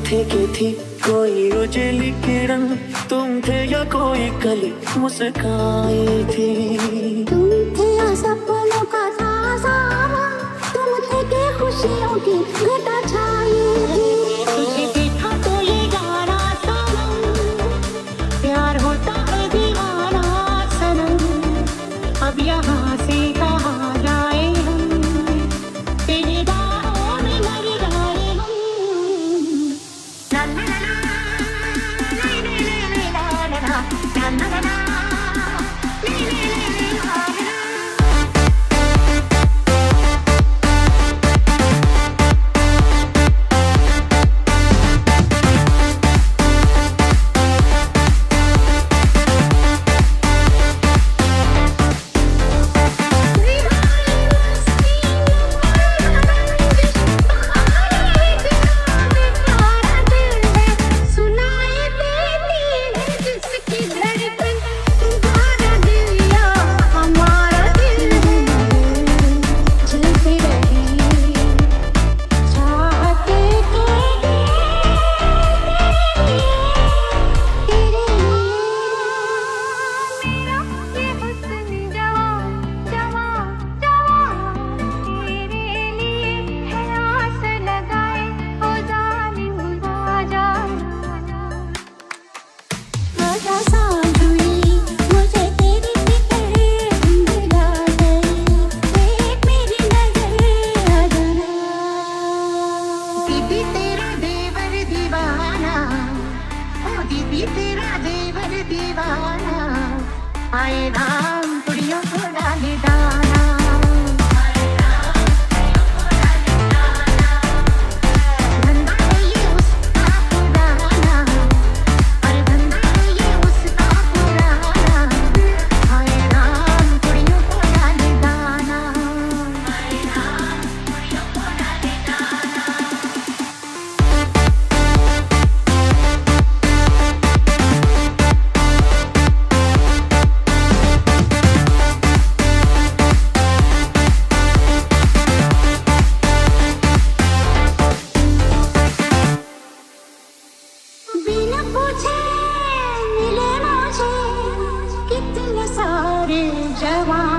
थे कि थी कोई उजली किरण, तुम थे या कोई कली मुस्काई थी। तुम थे या सपनों का ताजा, तुम थे कि खुशियों की घटा छाई थी। तुझे देखा तो ये गाना सनम, प्यार होता है दीवाना सनम। अब यहाँ से कहाँ जाए हम, तेरे बाहों में मर जाए हम। ला ला ला ला, ला ला ला ला, ला ला ला ला। आए राम कुड़ियों को डाले दाना, धंधा है ये उसका पुराना, अरे धंधा है ये उसका पुराना। आए राम कुड़ियों को डाले दाना, आए राम कुड़ियों को डाले दाना। बिना पूछे मिले मुझे कितने सारे जवान।